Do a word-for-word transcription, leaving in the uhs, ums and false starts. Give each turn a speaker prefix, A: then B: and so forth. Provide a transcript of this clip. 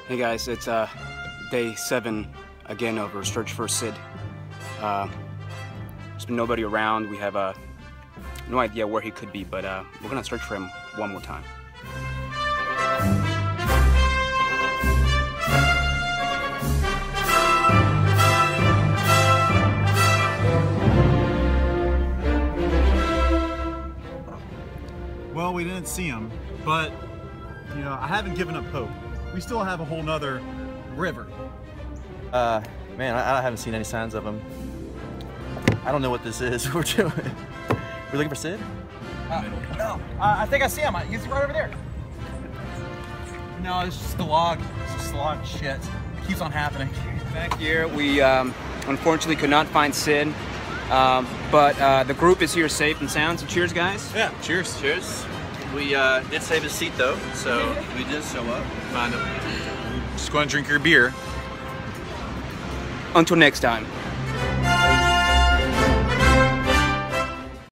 A: Hey guys, it's uh, day seven again of our search for Sid. Uh, there's been nobody around. We have uh, no idea where he could be, but uh, we're gonna search for him one more time.
B: Well, we didn't see him, but you know, I haven't given up hope. We still have a whole nother river.
C: Uh, man, I, I haven't seen any signs of him. I don't know what this is. We're doing. We're looking for Sid?
B: Uh, no, uh, I think I see him. He's right over there. No, it's just a log. It's just a log of shit. It keeps on happening.
A: Back here, we um, unfortunately could not find Sid, um, but uh, the group is here safe and sound. So cheers, guys.
B: Yeah, cheers.
C: Cheers. We uh, did save his seat though, so we did show up.
B: Find him. Just go and drink your beer.
A: Until next time.